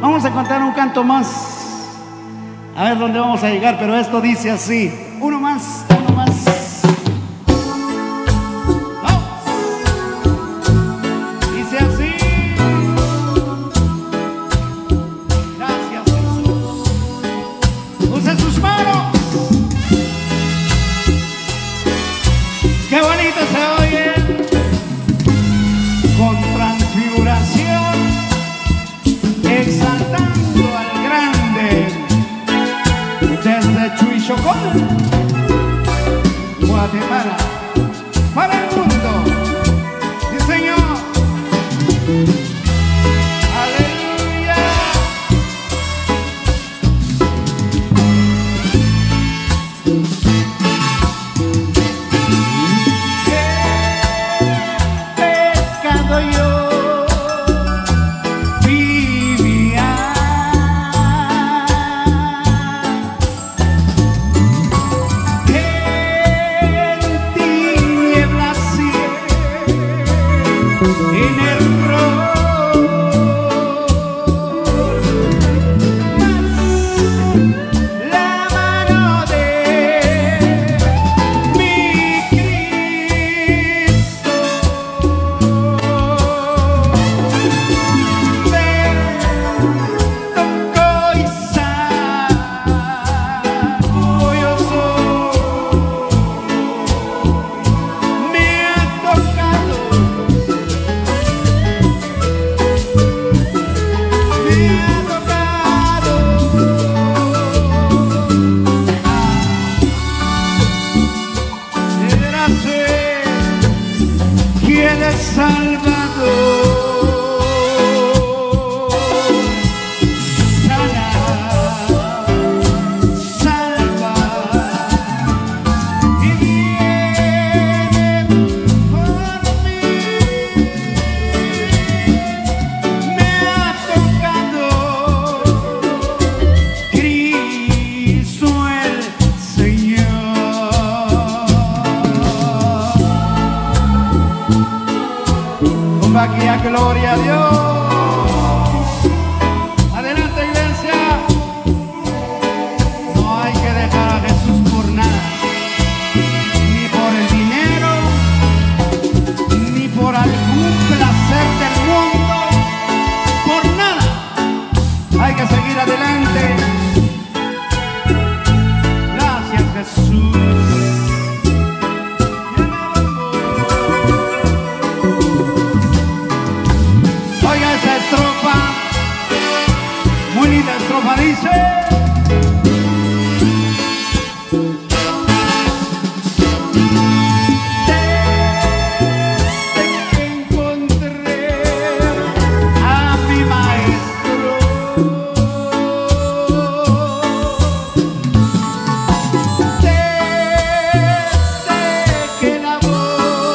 Vamos a cantar un canto más. A ver dónde vamos a llegar, pero esto dice así. Uno más, uno más. Vamos. Dice así. Gracias, Jesús. Use sus manos. Qué bonito se oye. Con transfiguración, exaltando al grande desde Chuichocón, Guatemala, para el mundo. Sí, Señor. Aleluya. He pecado yo. En el la mano de mi Cristo me tocó y sanó yo soy, me ha tocado. ¿Quién es Salvador? Sana, salva y viene por mí. Me ha tocado Cristo el Señor. Aquí a gloria a Dios. Adelante, iglesia. No hay que dejar a Jesús por nada, ni por el dinero, ni por algún placer del mundo, por nada. Hay que seguir adelante. Gracias, Jesús. Muy linda estrofa, dice. Desde que encontré a mi maestro, desde que lavó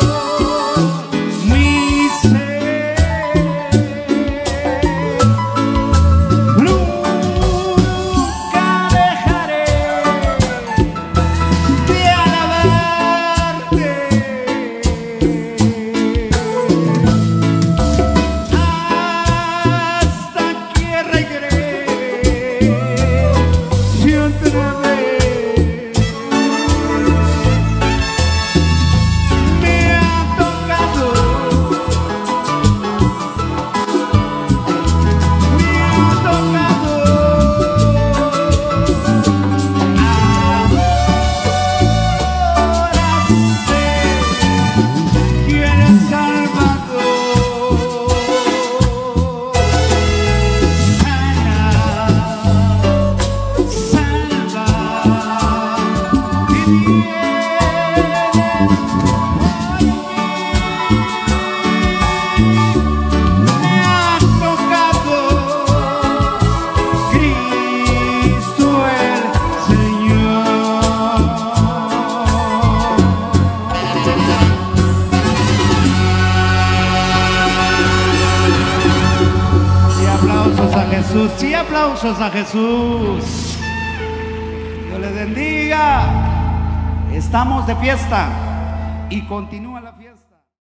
mi ser, nunca dejaré de alabarte hasta que regrese otra vez. Me ha tocado, me ha tocado. Ahora sé quién es Salvador. Sana, salva y viene por mí. Me ha tocado Cristo el Señor. Y aplausos a Jesús, sí, aplausos a Jesús. Dios les bendiga. Estamos de fiesta y continúa la fiesta.